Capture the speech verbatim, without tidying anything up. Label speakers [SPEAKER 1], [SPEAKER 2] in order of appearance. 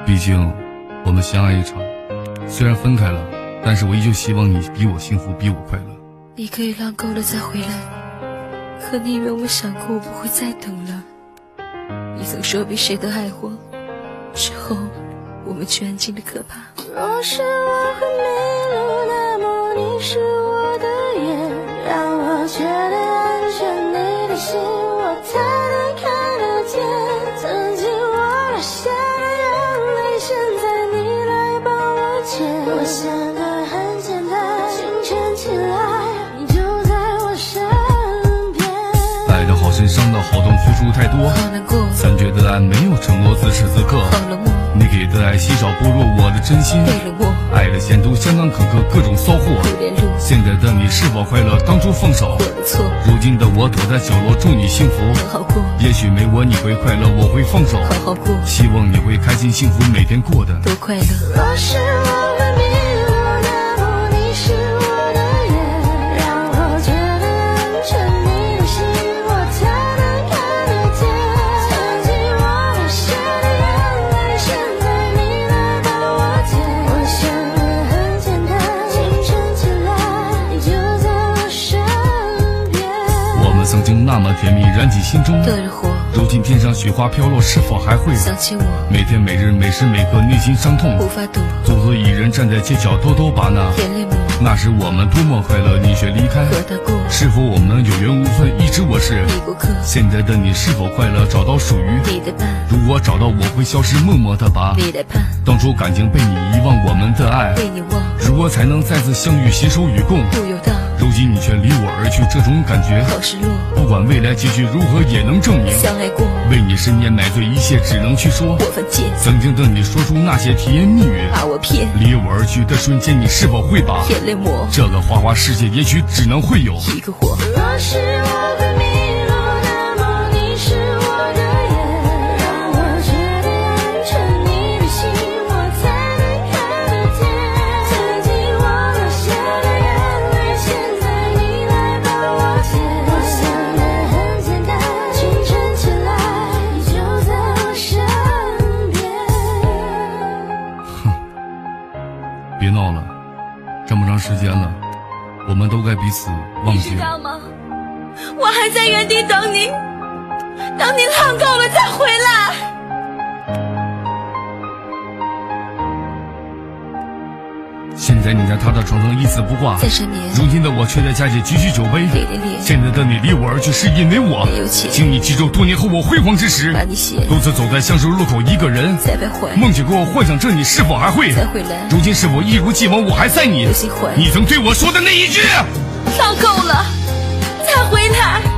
[SPEAKER 1] 毕竟我们相爱一场，虽然分开了，但是我依旧希望你比我幸福，比我快乐。
[SPEAKER 2] 你可以浪够了再回来，可你以为我想过我不会再等了？你曾说比谁都爱我，之后我们却安静的可怕。
[SPEAKER 3] 若是我会迷路，那么你是我的眼，让我觉得安全，你的心我才能看得见。曾经我流下的眼泪，现在你来帮我捡。我想的很简单，清晨起来你就在我身边。
[SPEAKER 1] 爱的好深，伤的好痛，付出太多，
[SPEAKER 2] 好难过，
[SPEAKER 1] 曾觉得爱没有承诺，自时自刻，
[SPEAKER 2] 好冷漠，
[SPEAKER 1] 你给的爱稀少薄弱我的真心，
[SPEAKER 2] 被冷漠，
[SPEAKER 1] 爱的前途相当坎坷，各种骚货，
[SPEAKER 2] 不联络。
[SPEAKER 1] 现在的你是否快乐？当初放手，
[SPEAKER 2] 我的错，
[SPEAKER 1] 如今的我躲在角落，祝你幸福。
[SPEAKER 2] 很好过，
[SPEAKER 1] 也许没我你会快乐，我会放手，
[SPEAKER 2] 好好过，
[SPEAKER 1] 希望你会开心幸福，每天过得
[SPEAKER 2] 多快乐。
[SPEAKER 3] 若是我会迷路，那么你是我的眼，让我觉得安全，你的心我才能看得见。曾经我流下的眼泪，现在你来帮我捡。我想的很简单，清晨起来你就在我身边。
[SPEAKER 1] 我们曾经那么甜蜜，燃起心中
[SPEAKER 2] 的热火，
[SPEAKER 1] 如今天上雪花飘落，是否还会
[SPEAKER 2] 想起我，
[SPEAKER 1] 每天每日每时每刻内心伤痛，
[SPEAKER 2] 无法躲，
[SPEAKER 1] 独自一人站在街角，偷偷把那
[SPEAKER 2] 眼泪抹，
[SPEAKER 1] 那时我们多么快乐，你却离开，
[SPEAKER 2] 和他过，
[SPEAKER 1] 是否我们有缘无分？一直我是
[SPEAKER 2] 你过客，
[SPEAKER 1] 现在的你是否快乐？找到属于
[SPEAKER 2] 你的伴，
[SPEAKER 1] 如果找到我会消失，默默的把
[SPEAKER 2] 你来盼，
[SPEAKER 1] 当初感情被你遗忘，我们的爱
[SPEAKER 2] 被你忘，
[SPEAKER 1] 如何才能再次相遇，携手与共？
[SPEAKER 2] 不由道，
[SPEAKER 1] 如今你却离我而去，这种感觉
[SPEAKER 2] 好失落，
[SPEAKER 1] 不管未来结局如何也能证明，
[SPEAKER 2] 相爱过，
[SPEAKER 1] 为你十年买醉一切只能去说，
[SPEAKER 2] 我犯贱，
[SPEAKER 1] 曾经的你说出那些甜言蜜语，
[SPEAKER 2] 把我骗，
[SPEAKER 1] 离我而去的瞬间，你是否会把
[SPEAKER 2] 眼泪抹，
[SPEAKER 1] 这个花花世界也许只能会有
[SPEAKER 2] 一个火。
[SPEAKER 3] 若是我会迷路，那么你是我的眼，让我觉得安全，你的心我才能看得见。曾经我流下的眼泪，现在你来帮我捡。我想的很简单，清晨起来你就在我身边。
[SPEAKER 1] 别闹了，这么长时间了，我们都该彼此忘
[SPEAKER 2] 你
[SPEAKER 1] 记了。
[SPEAKER 2] 知道吗？我还在原地等你，等你浪够了再回来。
[SPEAKER 1] 现在你在他的床上一丝不挂，
[SPEAKER 2] 再十年，
[SPEAKER 1] 如今的我却在家里举起酒杯，
[SPEAKER 2] 泪连连，
[SPEAKER 1] 现在的你离我而去，是因为我
[SPEAKER 2] 没有钱，
[SPEAKER 1] 请你记住，多年后我辉煌之时，
[SPEAKER 2] 把你写，
[SPEAKER 1] 独自走在相识路口，一个人
[SPEAKER 2] 再徘徊，
[SPEAKER 1] 梦见过，幻想着你是否还会
[SPEAKER 2] 再回来，
[SPEAKER 1] 如今是否一如既往，我还在你
[SPEAKER 2] 有心怀，
[SPEAKER 1] 你曾对我说的那一句，
[SPEAKER 2] 浪够了再回来。